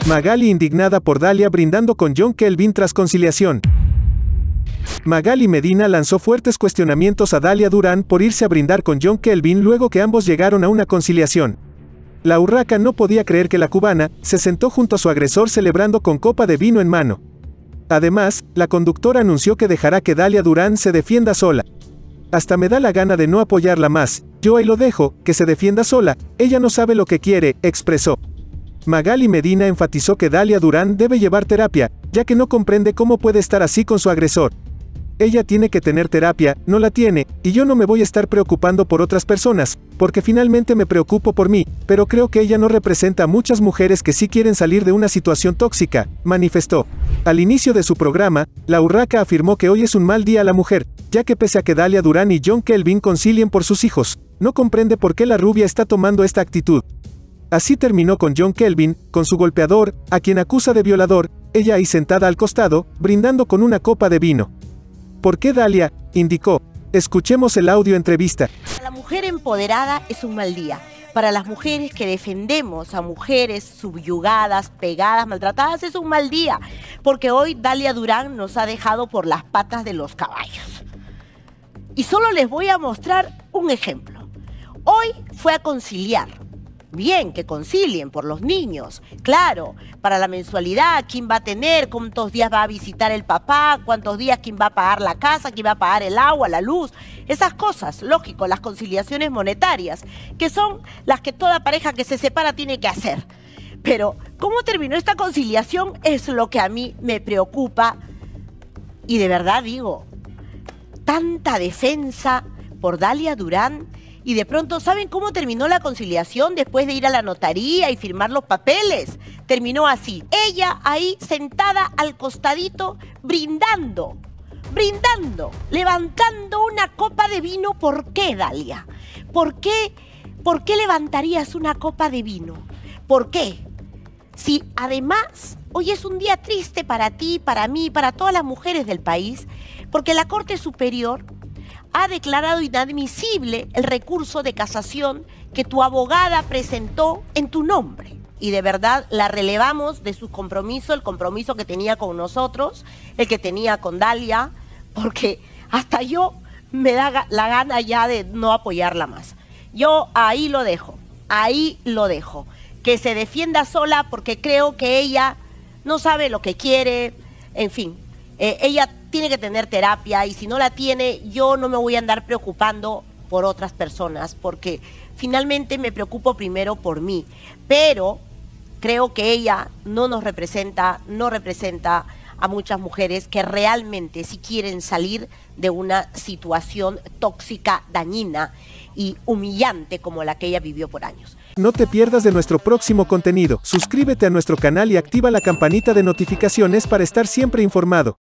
Magali indignada por Dalia brindando con John Kelvin tras conciliación. Magali Medina lanzó fuertes cuestionamientos a Dalia Durán por irse a brindar con John Kelvin luego que ambos llegaron a una conciliación. La urraca no podía creer que la cubana se sentó junto a su agresor celebrando con copa de vino en mano. Además, la conductora anunció que dejará que Dalia Durán se defienda sola. Hasta me da la gana de no apoyarla más, yo ahí lo dejo, que se defienda sola, ella no sabe lo que quiere, expresó. Magali Medina enfatizó que Dalia Durán debe llevar terapia, ya que no comprende cómo puede estar así con su agresor. Ella tiene que tener terapia, no la tiene, y yo no me voy a estar preocupando por otras personas, porque finalmente me preocupo por mí, pero creo que ella no representa a muchas mujeres que sí quieren salir de una situación tóxica, manifestó. Al inicio de su programa, la urraca afirmó que hoy es un mal día a la mujer, ya que pese a que Dalia Durán y John Kelvin concilien por sus hijos, no comprende por qué la rubia está tomando esta actitud. Así terminó con John Kelvin, con su golpeador, a quien acusa de violador, ella ahí sentada al costado, brindando con una copa de vino. ¿Por qué Dalia?, indicó. Escuchemos el audio entrevista. Para la mujer empoderada es un mal día. Para las mujeres que defendemos a mujeres subyugadas, pegadas, maltratadas, es un mal día. Porque hoy Dalia Durán nos ha dejado por las patas de los caballos. Y solo les voy a mostrar un ejemplo. Hoy fue a conciliar. Bien, que concilien por los niños. Claro, para la mensualidad, ¿quién va a tener? ¿Cuántos días va a visitar el papá? ¿Cuántos días quién va a pagar la casa? ¿Quién va a pagar el agua, la luz? Esas cosas, lógico, las conciliaciones monetarias, que son las que toda pareja que se separa tiene que hacer. Pero, ¿cómo terminó esta conciliación? Es lo que a mí me preocupa. Y de verdad digo, tanta defensa por Dalia Durán. Y de pronto, ¿saben cómo terminó la conciliación después de ir a la notaría y firmar los papeles? Terminó así. Ella ahí sentada al costadito, brindando, levantando una copa de vino. ¿Por qué, Dalia? ¿Por qué levantarías una copa de vino? ¿Por qué? Si además hoy es un día triste para ti, para mí, para todas las mujeres del país, porque la Corte Superior ha declarado inadmisible el recurso de casación que tu abogada presentó en tu nombre. Y de verdad la relevamos de su compromiso, el compromiso que tenía con nosotros, el que tenía con Dalia, porque hasta yo me da la gana ya de no apoyarla más. Yo ahí lo dejo, que se defienda sola porque creo que ella no sabe lo que quiere, en fin, ella tiene que tener terapia y si no la tiene, yo no me voy a andar preocupando por otras personas porque finalmente me preocupo primero por mí. Pero creo que ella no nos representa, no representa a muchas mujeres que realmente sí quieren salir de una situación tóxica, dañina y humillante como la que ella vivió por años. No te pierdas de nuestro próximo contenido. Suscríbete a nuestro canal y activa la campanita de notificaciones para estar siempre informado.